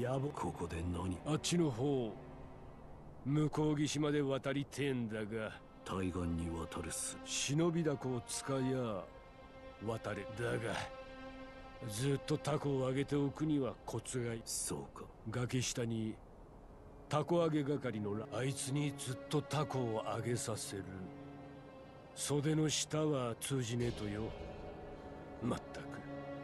やぼ、ここで何？ あっちの方、向こう岸まで渡りてえんだが、 対岸に渡るす。 忍びだこを使いや渡れ。だがずっとタコを上げておくにはコツがい。 そうか。 崖下にタコ揚げ係のあいつにずっとタコを揚げさせる。袖の下は通じねえとよ。まったく。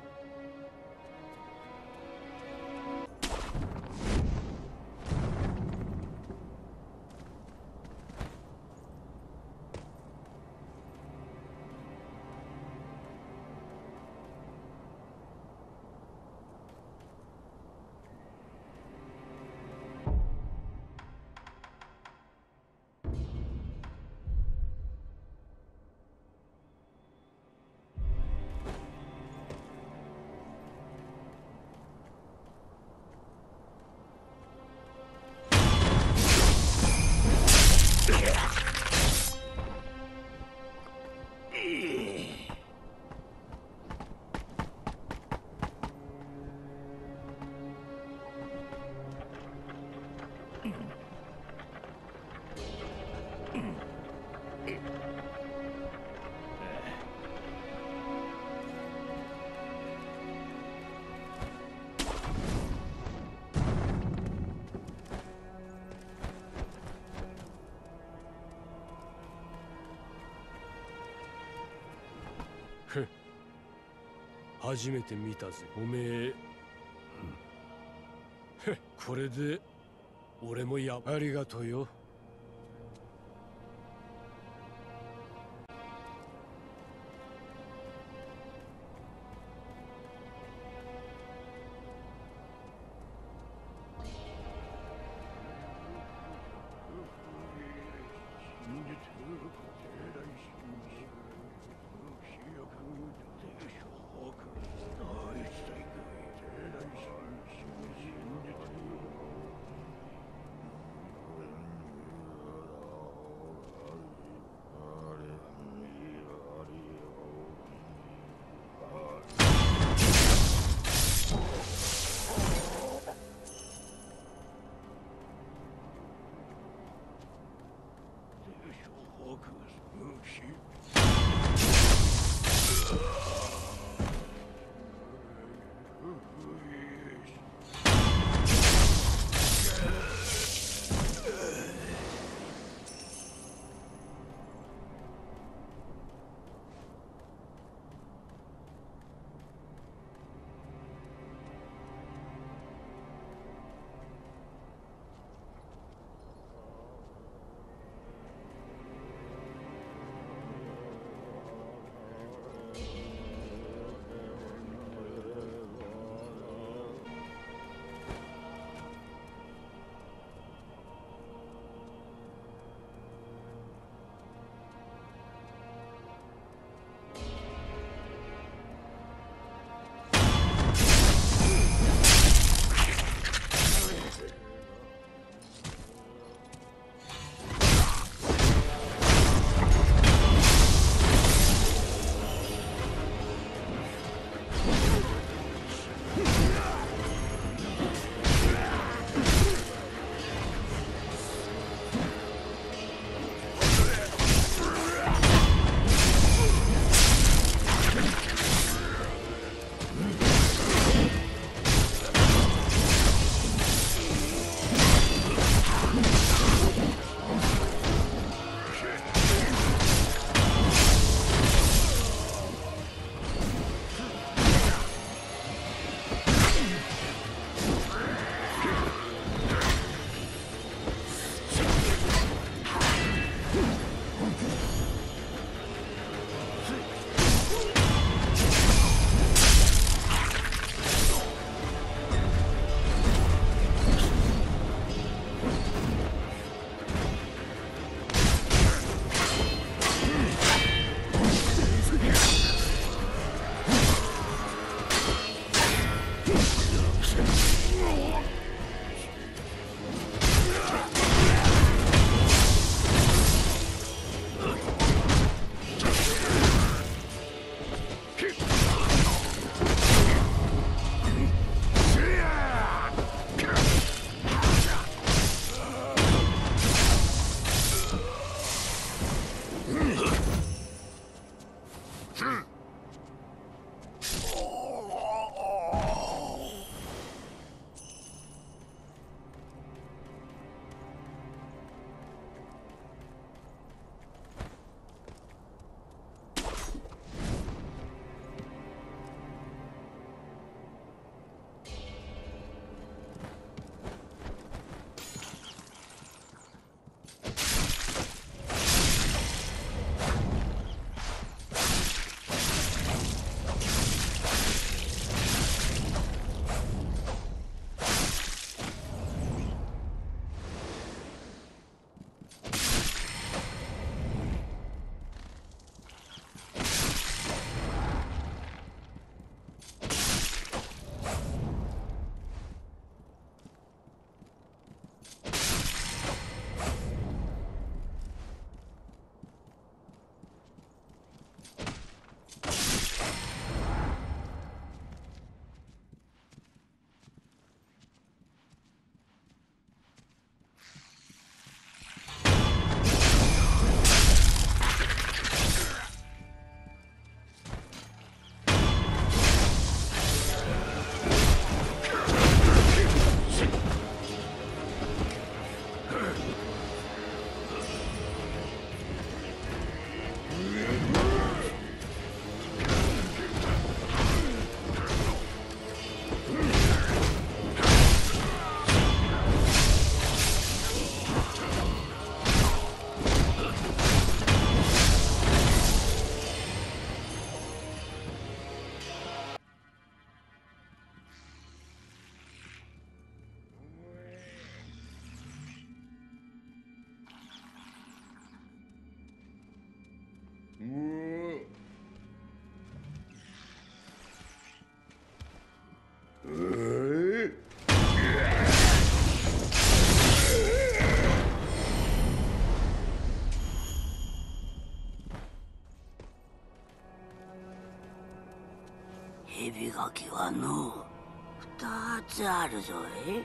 初めて見たぜ、おめえ。これで俺もありがとうよ。 蛇ガキはの二つあるぞい。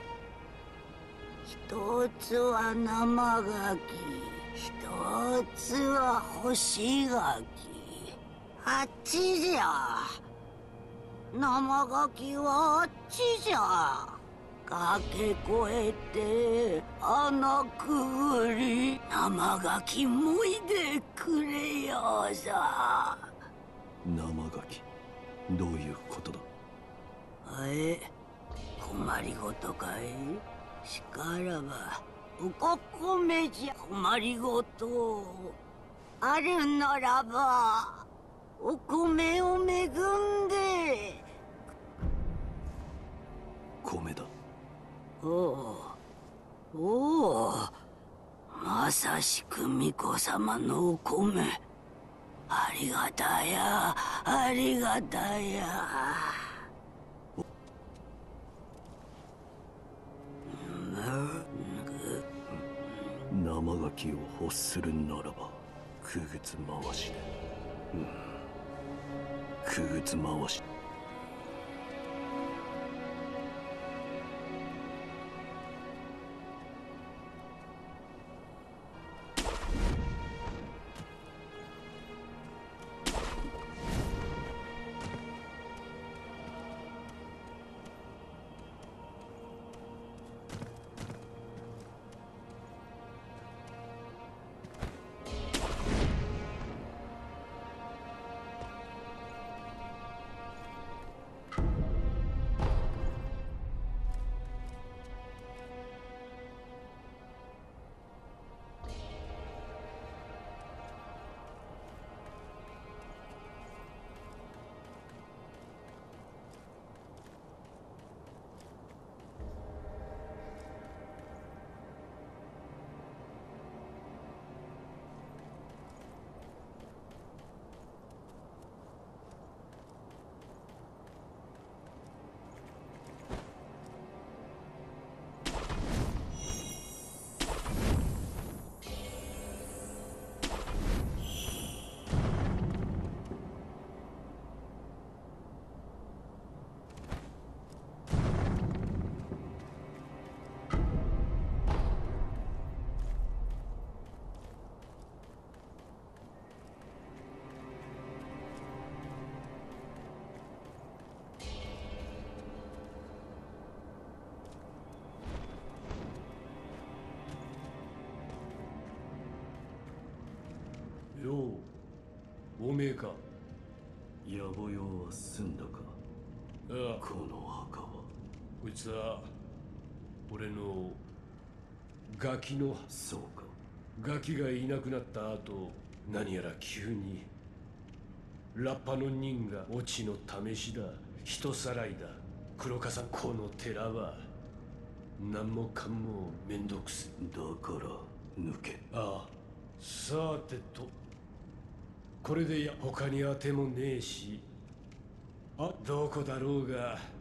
一つは生ガキ、一つは干しガキ。あっちじゃ。生ガキはあっちじゃ。崖越えて穴くぐり生ガキもいでくれよさ。 生ガキ、どういうことだ。 困りごとかい。しからばおここめじゃ。困りごとあるならばお米を恵んで。 米だ。 おお、まさしく巫女様のお米。ありがたや、ありがたや。 生ガキを欲するならばくぐつ回しで、くぐつ回し。 よう、おめえか。 野暮用は済んだか。 ああ、 この墓は。 こいつは俺のガキの。 そうか。 ガキがいなくなった後、何やら急にラッパの人がオチの試しだ、人さらいだ。黒笠この寺は何もかんもめんどくせ。 だから抜け。 ああ、さてと、これで他に当てもねえし、どこだろうが